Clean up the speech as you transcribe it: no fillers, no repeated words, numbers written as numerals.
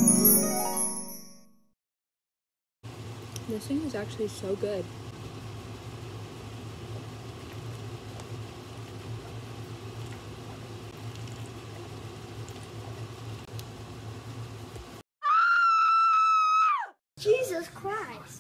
This thing is actually so good. Jesus Christ.